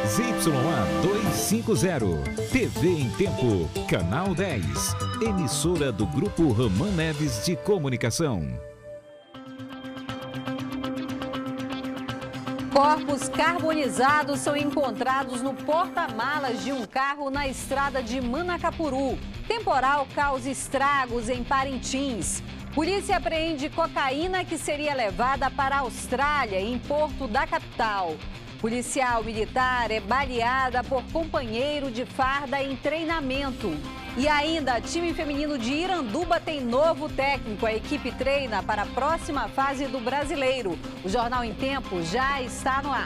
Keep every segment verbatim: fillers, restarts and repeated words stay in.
Z Y A duzentos e cinquenta, T V em Tempo, Canal dez, emissora do Grupo Roman Neves de Comunicação. Corpos carbonizados são encontrados no porta-malas de um carro na estrada de Manacapuru. Temporal causa estragos em Parintins. Polícia apreende cocaína que seria levada para a Austrália, em Porto da capital. Policial militar é baleada por companheiro de farda em treinamento. E ainda, time feminino de Iranduba tem novo técnico. A equipe treina para a próxima fase do Brasileiro. O Jornal em Tempo já está no ar.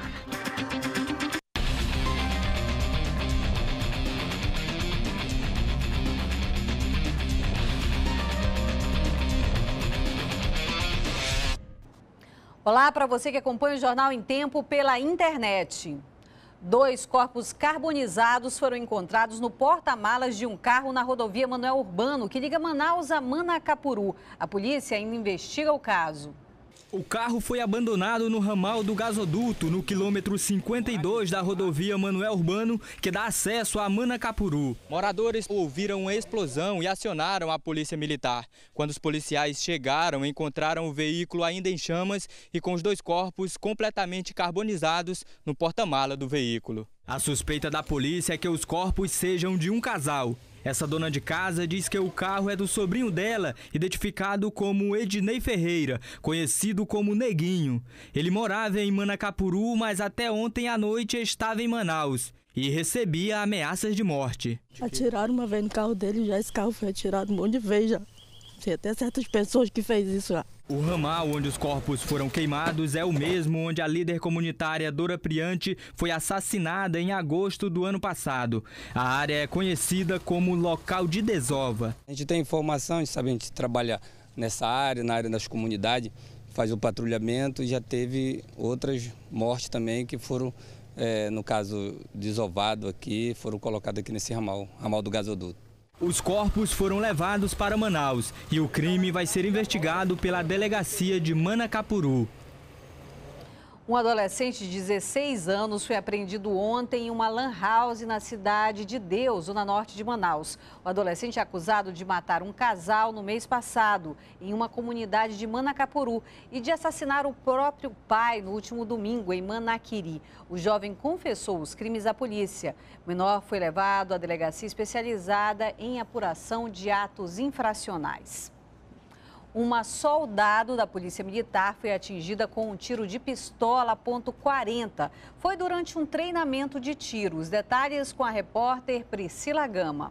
Olá para você que acompanha o Jornal em Tempo pela internet. Dois corpos carbonizados foram encontrados no porta-malas de um carro na rodovia Manoel Urbano, que liga Manaus a Manacapuru. A polícia ainda investiga o caso. O carro foi abandonado no ramal do gasoduto, no quilômetro cinquenta e dois da rodovia Manoel Urbano, que dá acesso a Manacapuru. Moradores ouviram uma explosão e acionaram a polícia militar. Quando os policiais chegaram, encontraram o veículo ainda em chamas e com os dois corpos completamente carbonizados no porta-mala do veículo. A suspeita da polícia é que os corpos sejam de um casal. Essa dona de casa diz que o carro é do sobrinho dela, identificado como Ednei Ferreira, conhecido como Neguinho. Ele morava em Manacapuru, mas até ontem à noite estava em Manaus e recebia ameaças de morte. Atiraram uma vez no carro dele, já esse carro foi atirado um monte de vezes já. Tem até certas pessoas que fez isso já. O ramal onde os corpos foram queimados é o mesmo onde a líder comunitária Dora Priante foi assassinada em agosto do ano passado. A área é conhecida como local de desova. A gente tem informação, a gente sabe, a gente trabalha nessa área, na área das comunidades, faz o patrulhamento e já teve outras mortes também que foram, é, no caso, desovado aqui, foram colocadas aqui nesse ramal, ramal do gasoduto. Os corpos foram levados para Manaus e o crime vai ser investigado pela delegacia de Manacapuru. Um adolescente de dezesseis anos foi apreendido ontem em uma lan house na cidade de Deus, zona norte de Manaus. O adolescente é acusado de matar um casal no mês passado, em uma comunidade de Manacapuru, e de assassinar o próprio pai no último domingo, em Manaquiri. O jovem confessou os crimes à polícia. O menor foi levado à delegacia especializada em apuração de atos infracionais. Uma soldado da Polícia Militar foi atingida com um tiro de pistola ponto quarenta. Foi durante um treinamento de tiro. Os detalhes com a repórter Priscila Gama.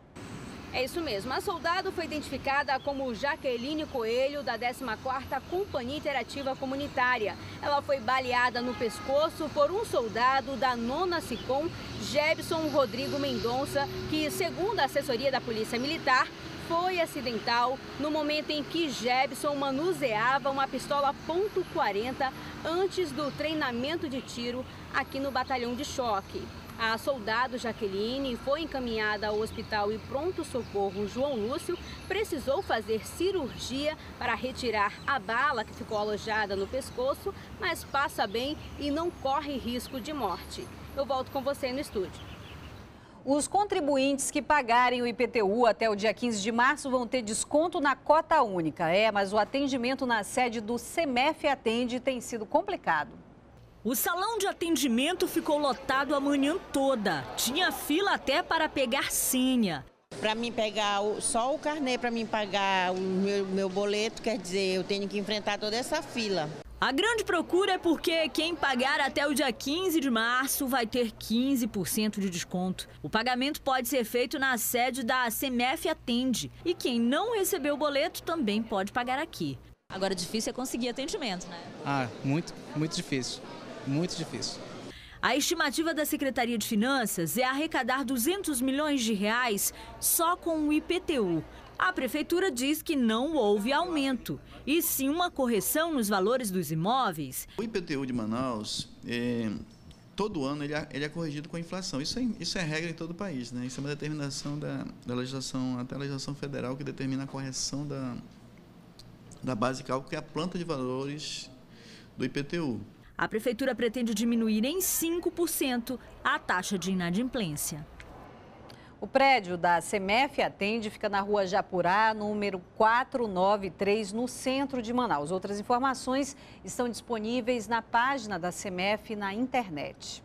É isso mesmo. A soldado foi identificada como Jaqueline Coelho, da décima quarta Companhia Interativa Comunitária. Ela foi baleada no pescoço por um soldado da nona SICOM, Jebson Rodrigo Mendonça, que, segundo a assessoria da Polícia Militar, foi acidental no momento em que Jebson manuseava uma pistola ponto quarenta antes do treinamento de tiro aqui no batalhão de choque. A soldado Jaqueline foi encaminhada ao hospital e pronto-socorro João Lúcio, precisou fazer cirurgia para retirar a bala que ficou alojada no pescoço, mas passa bem e não corre risco de morte. Eu volto com você no estúdio. Os contribuintes que pagarem o I P T U até o dia quinze de março vão ter desconto na cota única. É, mas o atendimento na sede do SEMEF Atende tem sido complicado. O salão de atendimento ficou lotado a manhã toda. Tinha fila até para pegar senha. Para mim pegar o, só o carnê, para mim pagar o meu, meu boleto, quer dizer, eu tenho que enfrentar toda essa fila. A grande procura é porque quem pagar até o dia quinze de março vai ter quinze por cento de desconto. O pagamento pode ser feito na sede da SEMEF Atende. E quem não recebeu o boleto também pode pagar aqui. Agora, difícil é conseguir atendimento, né? Ah, muito, muito difícil. Muito difícil. A estimativa da Secretaria de Finanças é arrecadar duzentos milhões de reais só com o I P T U. A Prefeitura diz que não houve aumento, e sim uma correção nos valores dos imóveis. O I P T U de Manaus, é, todo ano ele é, ele é corrigido com a inflação. Isso é, isso é regra em todo o país, né? Isso é uma determinação da, da legislação, até a legislação federal, que determina a correção da, da base cálculo, que é a planta de valores do I P T U. A prefeitura pretende diminuir em cinco por cento a taxa de inadimplência. O prédio da Semef Atende fica na rua Japurá, número quatrocentos e noventa e três, no centro de Manaus. Outras informações estão disponíveis na página da Semef na internet.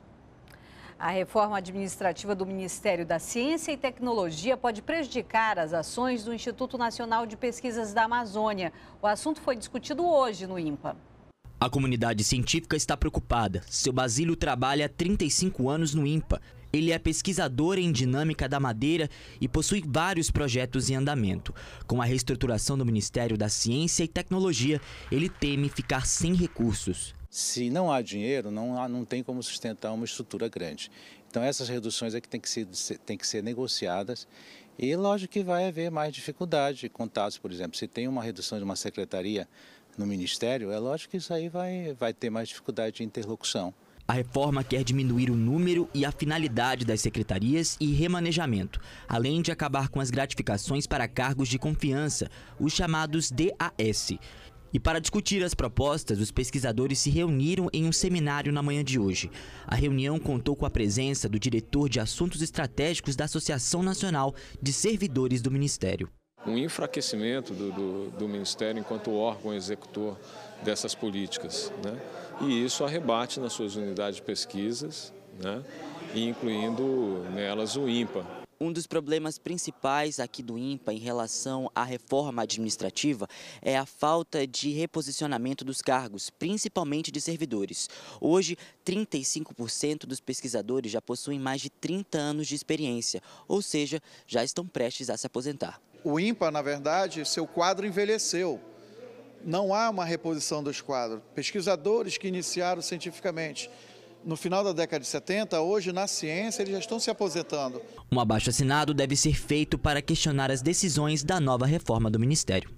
A reforma administrativa do Ministério da Ciência e Tecnologia pode prejudicar as ações do Instituto Nacional de Pesquisas da Amazônia. O assunto foi discutido hoje no INPA. A comunidade científica está preocupada. Seu Basílio trabalha há trinta e cinco anos no INPA. Ele é pesquisador em dinâmica da madeira e possui vários projetos em andamento. Com a reestruturação do Ministério da Ciência e Tecnologia, ele teme ficar sem recursos. Se não há dinheiro, não, há, não tem como sustentar uma estrutura grande. Então essas reduções é que tem que ser, tem que ser negociadas e lógico que vai haver mais dificuldade. Contatos, por exemplo, se tem uma redução de uma secretaria no Ministério, é lógico que isso aí vai, vai ter mais dificuldade de interlocução. A reforma quer diminuir o número e a finalidade das secretarias e remanejamento, além de acabar com as gratificações para cargos de confiança, os chamados D A S. E para discutir as propostas, os pesquisadores se reuniram em um seminário na manhã de hoje. A reunião contou com a presença do diretor de Assuntos Estratégicos da Associação Nacional de Servidores do Ministério. Um enfraquecimento do, do, do Ministério enquanto órgão executor dessas políticas, né? E isso arrebate nas suas unidades de pesquisas, né? Incluindo nelas o INPA. Um dos problemas principais aqui do INPA em relação à reforma administrativa é a falta de reposicionamento dos cargos, principalmente de servidores. Hoje, trinta e cinco por cento dos pesquisadores já possuem mais de trinta anos de experiência, ou seja, já estão prestes a se aposentar. O INPA, na verdade, seu quadro envelheceu. Não há uma reposição dos quadros. Pesquisadores que iniciaram cientificamente no final da década de setenta, hoje na ciência eles já estão se aposentando. Um abaixo-assinado deve ser feito para questionar as decisões da nova reforma do Ministério.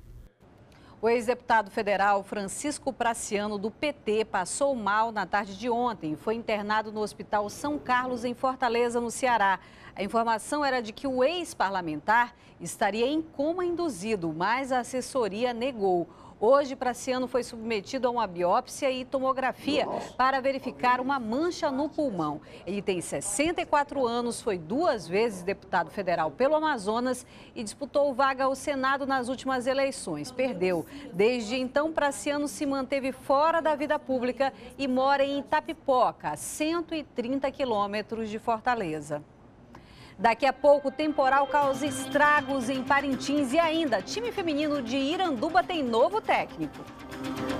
O ex-deputado federal Francisco Praciano, do P T, passou mal na tarde de ontem e foi internado no Hospital São Carlos, em Fortaleza, no Ceará. A informação era de que o ex-parlamentar estaria em coma induzido, mas a assessoria negou. Hoje, Praciano foi submetido a uma biópsia e tomografia para verificar uma mancha no pulmão. Ele tem sessenta e quatro anos, foi duas vezes deputado federal pelo Amazonas e disputou vaga ao Senado nas últimas eleições. Perdeu. Desde então, Praciano se manteve fora da vida pública e mora em Itapipoca, a cento e trinta quilômetros de Fortaleza. Daqui a pouco, o temporal causa estragos em Parintins e ainda, time feminino de Iranduba tem novo técnico.